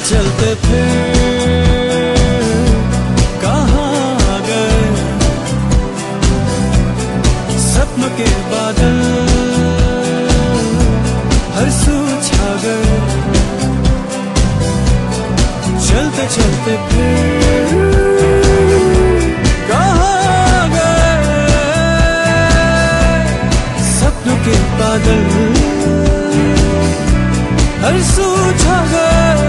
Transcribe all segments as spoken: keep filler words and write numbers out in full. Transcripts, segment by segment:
चलते फिर कहाँ गए सपनों के बादल हर सू छा गए। चलते चलते फिर कहाँ गए सपनों के बादल हर सू छा गए।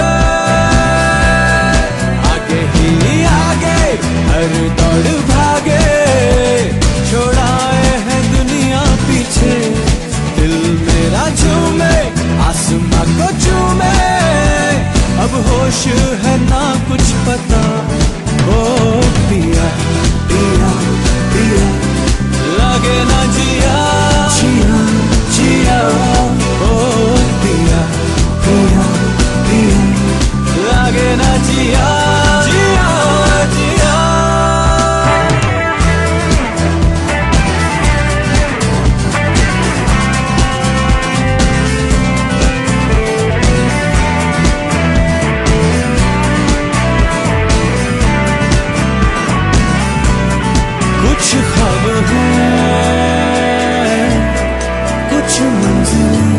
आगे ही आगे हर दौड़ भागे छोड़ाए है दुनिया पीछे। दिल मेरा झूमे आसमां को चूमे अब होश है ना कुछ पता। ओ पिया पिया पिया लगे ना जिया जिया जिया। ओ पिया पिया पिया लगे ना जिया जिया जिया। कुछ ख्वाब हैं कुछ मंजिल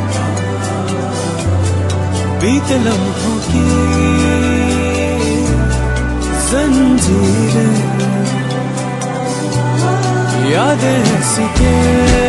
बीते लम्हों की जंजीरें यादें ऐसी के